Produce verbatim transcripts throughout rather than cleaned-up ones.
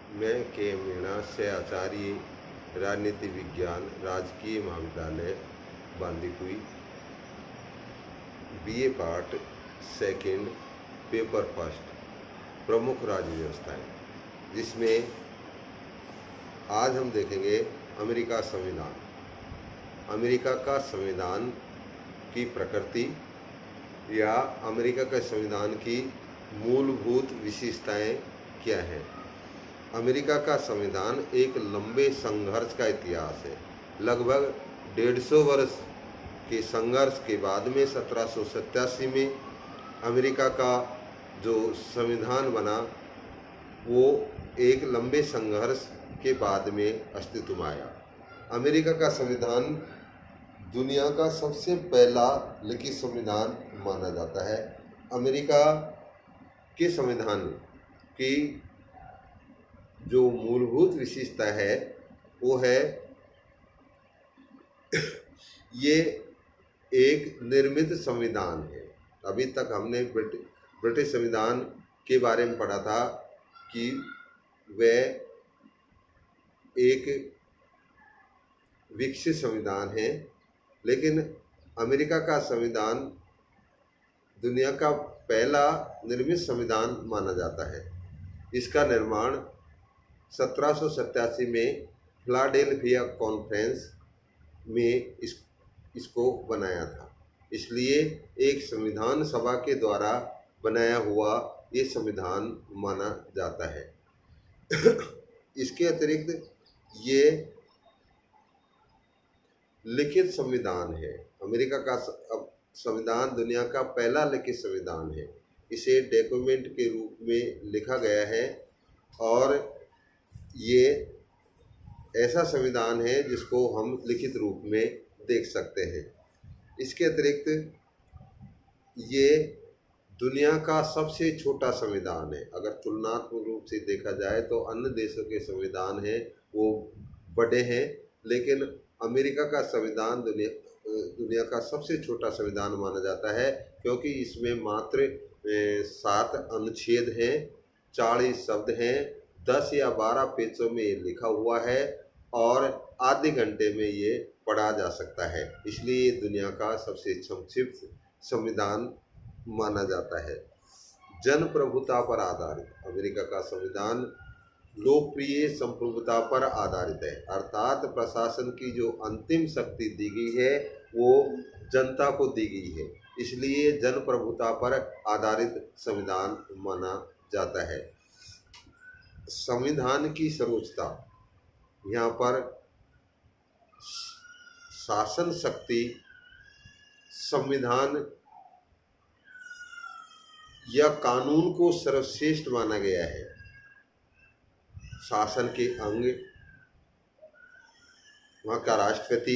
मैं के मीणा से आचार्य राजनीति विज्ञान राजकीय महाविद्यालय Bandikui BA part second paper first प्रमुख राज्य व्यवस्थाएं, जिसमें आज हम देखेंगे अमेरिका संविधान। अमेरिका का संविधान की प्रकृति या अमेरिका के संविधान की मूलभूत विशेषताएं क्या हैं। अमेरिका का संविधान एक लंबे संघर्ष का इतिहास है। लगभग डेढ़ सौ वर्ष के संघर्ष के बाद में सत्रह सौ सत्तासी में अमेरिका का जो संविधान बना, वो एक लंबे संघर्ष के बाद में अस्तित्व में आया। अमेरिका का संविधान दुनिया का सबसे पहला लिखित संविधान माना जाता है। अमेरिका के संविधान की जो मूलभूत विशेषता है वो है ये एक निर्मित संविधान है। अभी तक हमने ब्रिटिश संविधान के बारे में पढ़ा था कि वह एक विकसित संविधान है, लेकिन अमेरिका का संविधान दुनिया का पहला निर्मित संविधान माना जाता है। इसका निर्माण सत्रह सौ सत्तासी में फिलाडेल्फिया कॉन्फ्रेंस में इस इसको बनाया था। इसलिए एक संविधान सभा के द्वारा बनाया हुआ ये संविधान माना जाता है। इसके अतिरिक्त ये लिखित संविधान है। अमेरिका का संविधान दुनिया का पहला लिखित संविधान है। इसे डॉक्यूमेंट के रूप में लिखा गया है और ये ऐसा संविधान है जिसको हम लिखित रूप में देख सकते हैं। इसके अतिरिक्त ये दुनिया का सबसे छोटा संविधान है। अगर तुलनात्मक रूप से देखा जाए तो अन्य देशों के संविधान हैं वो बड़े हैं, लेकिन अमेरिका का संविधान दुनिया दुनिया का सबसे छोटा संविधान माना जाता है, क्योंकि इसमें मात्र सात अनुच्छेद हैं, चालीस शब्द हैं, दस या बारह पेजों में ये लिखा हुआ है और आधे घंटे में ये पढ़ा जा सकता है। इसलिए दुनिया का सबसे संक्षिप्त संविधान माना जाता है। जन प्रभुता पर आधारित अमेरिका का संविधान लोकप्रिय संप्रभुता पर आधारित है, अर्थात प्रशासन की जो अंतिम शक्ति दी गई है वो जनता को दी गई है। इसलिए जन प्रभुता पर आधारित संविधान माना जाता है। संविधान की सर्वोच्चता, यहाँ पर शासन शक्ति संविधान या कानून को सर्वश्रेष्ठ माना गया है। शासन के अंग, वहाँ का राष्ट्रपति,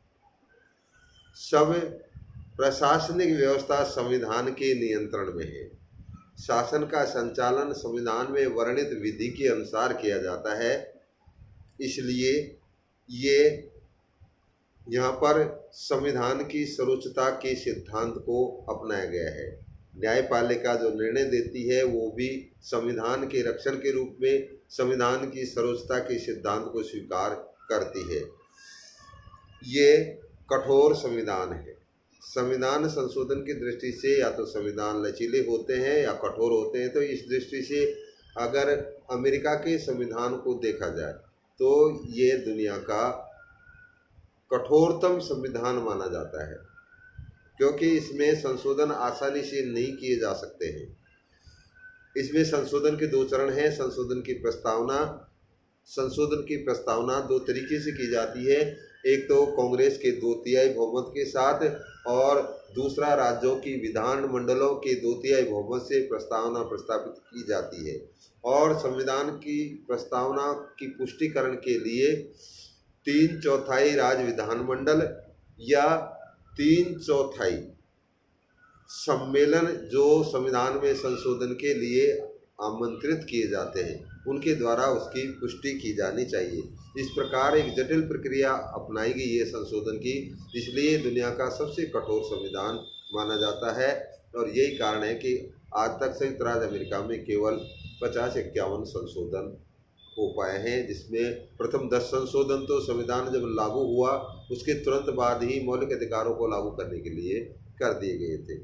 सब प्रशासनिक व्यवस्था संविधान के नियंत्रण में है। शासन का संचालन संविधान में वर्णित विधि के अनुसार किया जाता है। इसलिए ये यहाँ पर संविधान की सर्वोच्चता के सिद्धांत को अपनाया गया है। न्यायपालिका जो निर्णय देती है वो भी संविधान के रक्षण के रूप में संविधान की सर्वोच्चता के सिद्धांत को स्वीकार करती है। ये कठोर संविधान है। संविधान संशोधन की दृष्टि से या तो संविधान लचीले होते हैं या कठोर होते हैं। तो इस दृष्टि से अगर अमेरिका के संविधान को देखा जाए तो ये दुनिया का कठोरतम संविधान माना जाता है, क्योंकि इसमें संशोधन आसानी से नहीं किए जा सकते हैं। इसमें संशोधन के दो चरण हैं। संशोधन की प्रस्तावना संशोधन की प्रस्तावना दो तरीके से की जाती है। एक तो कांग्रेस के दो तिहाई बहुमत के साथ और दूसरा राज्यों की विधान मंडलों के दो तिहाई बहुमत से प्रस्तावना प्रस्तावित की जाती है। और संविधान की प्रस्तावना की पुष्टिकरण के लिए तीन चौथाई राज्य विधानमंडल या तीन चौथाई सम्मेलन जो संविधान में संशोधन के लिए आमंत्रित किए जाते हैं उनके द्वारा उसकी पुष्टि की जानी चाहिए। इस प्रकार एक जटिल प्रक्रिया अपनाई गई है संशोधन की, इसलिए दुनिया का सबसे कठोर संविधान माना जाता है। और यही कारण है कि आज तक संयुक्त राज्य अमेरिका में केवल पचास इक्यावन संशोधन हो पाए हैं, जिसमें प्रथम दस संशोधन तो संविधान जब लागू हुआ उसके तुरंत बाद ही मौलिक अधिकारों को लागू करने के लिए कर दिए गए थे।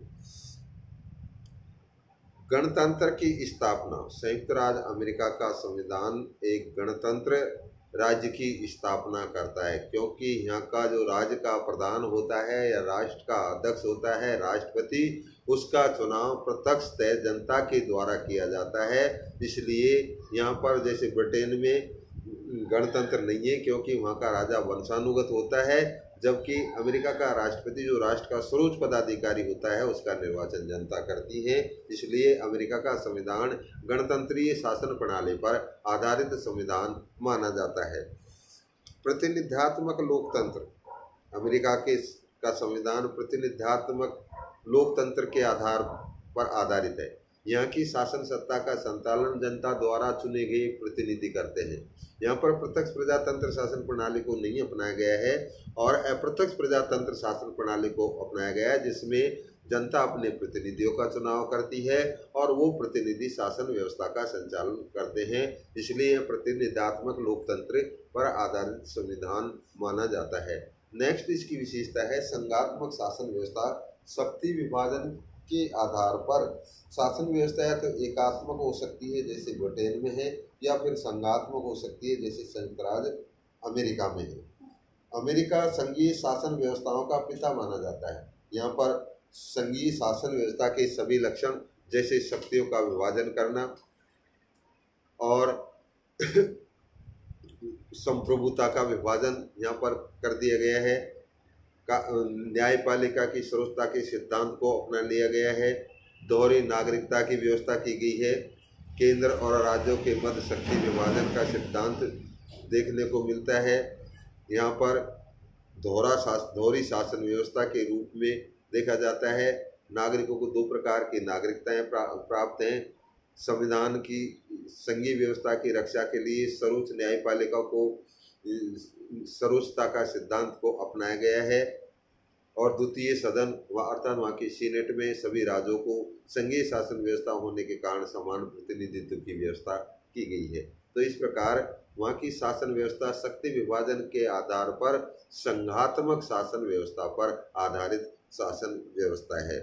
गणतंत्र की स्थापना। संयुक्त राज्य अमेरिका का संविधान एक गणतंत्र राज्य की स्थापना करता है, क्योंकि यहाँ का जो राज्य का प्रधान होता है या राष्ट्र का अध्यक्ष होता है राष्ट्रपति, उसका चुनाव प्रत्यक्ष तय जनता के द्वारा किया जाता है। इसलिए यहाँ पर जैसे ब्रिटेन में गणतंत्र नहीं है, क्योंकि वहाँ का राजा वंशानुगत होता है, जबकि अमेरिका का राष्ट्रपति जो राष्ट्र का सर्वोच्च पदाधिकारी होता है उसका निर्वाचन जनता करती है। इसलिए अमेरिका का संविधान गणतंत्रीय शासन प्रणाली पर आधारित संविधान माना जाता है। प्रतिनिध्यात्मक लोकतंत्र। अमेरिका के का संविधान प्रतिनिध्यात्मक लोकतंत्र के आधार पर आधारित है। यहाँ की शासन सत्ता का संचालन जनता द्वारा चुने गए प्रतिनिधि करते हैं। यहाँ पर प्रत्यक्ष प्रजातंत्र शासन प्रणाली को नहीं अपनाया गया है और अप्रत्यक्ष प्रजातंत्र शासन प्रणाली को अपनाया गया है, जिसमें जनता अपने प्रतिनिधियों का चुनाव करती है और वो प्रतिनिधि शासन व्यवस्था का संचालन करते हैं। इसलिए प्रतिनिधात्मक लोकतंत्र पर आधारित संविधान माना जाता है। नेक्स्ट इसकी विशेषता है संघात्मक शासन व्यवस्था। शक्ति विभाजन के आधार पर शासन व्यवस्था या तो एकात्मक हो सकती है जैसे ब्रिटेन में है, या फिर संघात्मक हो सकती है जैसे संयुक्त राज्य अमेरिका में है। अमेरिका संघीय शासन व्यवस्थाओं का पिता माना जाता है। यहाँ पर संघीय शासन व्यवस्था के सभी लक्षण जैसे शक्तियों का विभाजन करना और संप्रभुता का विभाजन यहाँ पर कर दिया गया है। का न्यायपालिका की सर्वोच्चता के सिद्धांत को अपना लिया गया है। दोहरी नागरिकता की व्यवस्था की गई है। केंद्र और राज्यों के मध्य शक्ति विभाजन का सिद्धांत देखने को मिलता है। यहाँ पर दोहरा शासन दोहरी शासन व्यवस्था के रूप में देखा जाता है। नागरिकों को दो प्रकार की नागरिकताएं प्राप्त हैं। संविधान की संघीय व्यवस्था की रक्षा के लिए सर्वोच्च न्यायपालिका को सर्वोच्चता का सिद्धांत को अपनाया गया है और द्वितीय सदन व अर्थात वहाँ के सीनेट में सभी राज्यों को संघीय शासन व्यवस्था होने के कारण समान प्रतिनिधित्व की व्यवस्था की गई है। तो इस प्रकार वहाँ की शासन व्यवस्था शक्ति विभाजन के आधार पर संघात्मक शासन व्यवस्था पर आधारित शासन व्यवस्था है।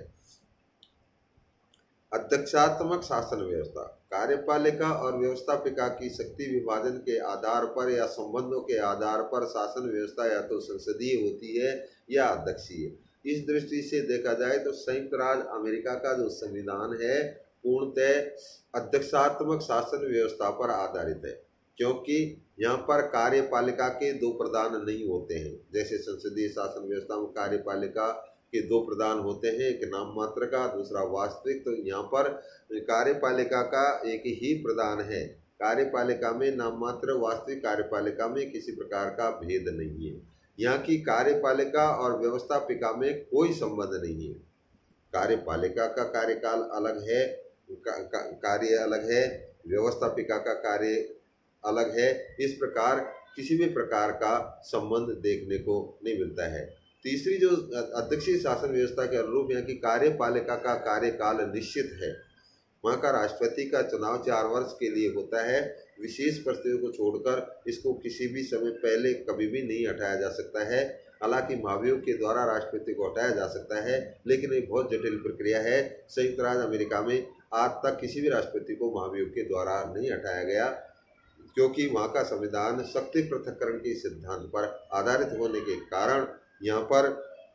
अध्यक्षात्मक शासन व्यवस्था। कार्यपालिका और व्यवस्थापिका की शक्ति विभाजन के आधार पर या संबंधों के आधार पर शासन व्यवस्था या तो संसदीय होती है या अध्यक्षीय। इस दृष्टि से देखा जाए तो संयुक्त राज्य अमेरिका का जो संविधान है पूर्णतः अध्यक्षात्मक शासन व्यवस्था पर आधारित है, क्योंकि यहाँ पर कार्यपालिका के दो प्रधान नहीं होते हैं। जैसे संसदीय शासन व्यवस्था में कार्यपालिका के दो प्रधान होते हैं, एक नाम मात्र का, दूसरा वास्तविक। तो यहाँ पर कार्यपालिका का एक ही प्रधान है। कार्यपालिका में नाम मात्र, वास्तविक कार्यपालिका में किसी प्रकार का भेद नहीं है। यहाँ की कार्यपालिका और व्यवस्थापिका में कोई संबंध नहीं है। कार्यपालिका का कार्यकाल अलग है, का, का, कार्य अलग है, व्यवस्थापिका का कार्य अलग है। इस प्रकार किसी भी प्रकार का संबंध देखने को नहीं मिलता है। तीसरी जो अध्यक्षीय शासन व्यवस्था के अनुरूप यहाँ की कार्यपालिका का कार्यकाल निश्चित है। वहाँ का राष्ट्रपति का चुनाव चार वर्ष के लिए होता है। विशेष परिस्थितियों को छोड़कर इसको किसी भी समय पहले कभी भी नहीं हटाया जा सकता है। हालांकि महाभियोग के द्वारा राष्ट्रपति को हटाया जा सकता है, लेकिन एक बहुत जटिल प्रक्रिया है। संयुक्त राज्य अमेरिका में आज तक किसी भी राष्ट्रपति को महाभियोग के द्वारा नहीं हटाया गया, क्योंकि वहाँ का संविधान शक्ति पृथक्करण के सिद्धांत पर आधारित होने के कारण यहाँ पर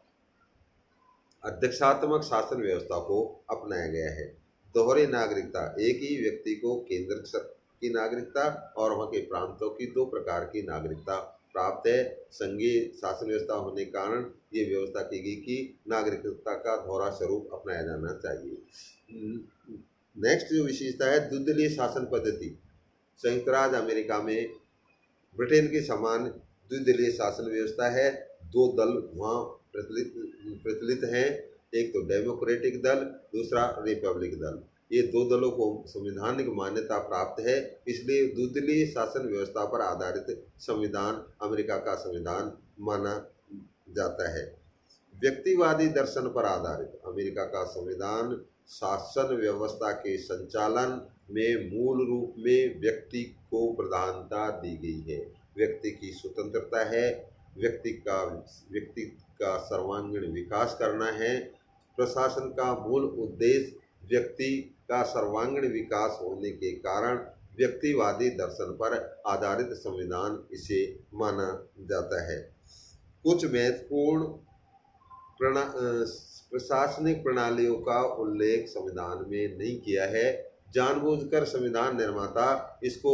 अध्यक्षात्मक शासन व्यवस्था को अपनाया गया है। दोहरी नागरिकता। एक ही व्यक्ति को केंद्र की नागरिकता और वहाँ के प्रांतों की दो प्रकार की नागरिकता प्राप्त है। संघीय शासन व्यवस्था होने के कारण ये व्यवस्था की गई कि नागरिकता का दोहरा स्वरूप अपनाया जाना चाहिए। नेक्स्ट जो विशेषता है द्विदलीय शासन पद्धति। संयुक्त राज्य अमेरिका में ब्रिटेन के समान द्विदलीय शासन व्यवस्था है। दो दल वहाँ प्रचलित प्रचलित हैं, एक तो डेमोक्रेटिक दल, दूसरा रिपब्लिक दल। ये दो दलों को संवैधानिक मान्यता प्राप्त है, इसलिए द्विदलीय शासन व्यवस्था पर आधारित संविधान अमेरिका का संविधान माना जाता है। व्यक्तिवादी दर्शन पर आधारित। अमेरिका का संविधान शासन व्यवस्था के संचालन में मूल रूप में व्यक्ति को प्रधानता दी गई है। व्यक्ति की स्वतंत्रता है, व्यक्ति का व्यक्ति का सर्वांगीण विकास करना है। प्रशासन का मूल उद्देश्य व्यक्ति का सर्वांगीण विकास होने के कारण व्यक्तिवादी दर्शन पर आधारित संविधान इसे माना जाता है। कुछ महत्वपूर्ण प्रणा प्रशासनिक प्रणालियों का उल्लेख संविधान में नहीं किया है। जानबूझकर संविधान निर्माता इसको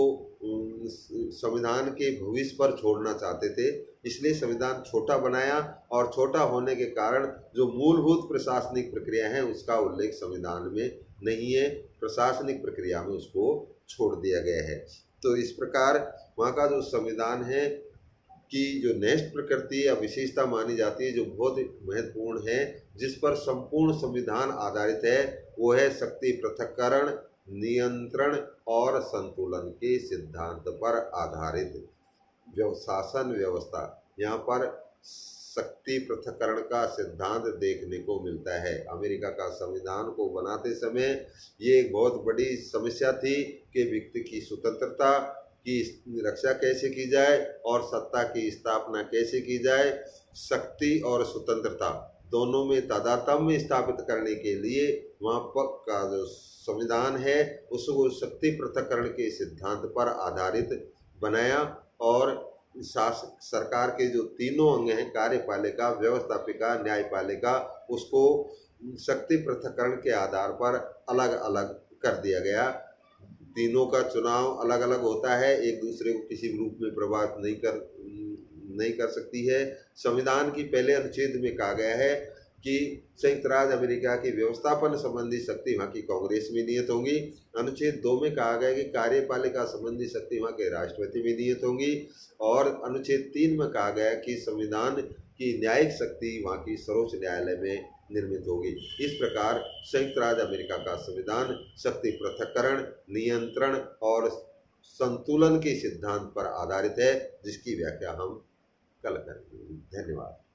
संविधान के भविष्य पर छोड़ना चाहते थे, इसलिए संविधान छोटा बनाया और छोटा होने के कारण जो मूलभूत प्रशासनिक प्रक्रिया है उसका उल्लेख संविधान में नहीं है। प्रशासनिक प्रक्रिया में उसको छोड़ दिया गया है। तो इस प्रकार वहाँ का जो संविधान है की जो नेक्स्ट प्रकृति या विशेषता मानी जाती है, जो बहुत महत्वपूर्ण है, जिस पर संपूर्ण संविधान आधारित है, वो है शक्ति पृथक्करण, नियंत्रण और संतुलन के सिद्धांत पर आधारित जो शासन व्यवस्था। यहाँ पर शक्ति पृथक्करण का सिद्धांत देखने को मिलता है। अमेरिका का संविधान को बनाते समय ये एक बहुत बड़ी समस्या थी कि व्यक्ति की स्वतंत्रता की रक्षा कैसे की जाए और सत्ता की स्थापना कैसे की जाए। शक्ति और स्वतंत्रता दोनों में तादात्म्य स्थापित करने के लिए वहाँ पर का जो संविधान है उसको शक्ति पृथक्करण के सिद्धांत पर आधारित बनाया और शासक सरकार के जो तीनों अंग हैं, कार्यपालिका, व्यवस्थापिका, न्यायपालिका, उसको शक्ति पृथक्करण के आधार पर अलग अलग कर दिया गया। तीनों का चुनाव अलग अलग होता है, एक दूसरे को किसी भी रूप में प्रभावित नहीं कर नहीं कर सकती है। संविधान की पहले अनुच्छेद में कहा गया है कि संयुक्त राज्य अमेरिका की व्यवस्थापन संबंधी शक्ति वहाँ की कांग्रेस में नियत होंगी। अनुच्छेद दो में कहा गया कि कार्यपालिका संबंधी शक्ति वहाँ के राष्ट्रपति में नियत होंगी और अनुच्छेद तीन में कहा गया कि संविधान की न्यायिक शक्ति वहाँ की सर्वोच्च न्यायालय में निर्मित होगी। इस प्रकार संयुक्त राज्य अमेरिका का संविधान शक्ति पृथक्करण, नियंत्रण और संतुलन के सिद्धांत पर आधारित है, जिसकी व्याख्या हम कल करेंगे। धन्यवाद।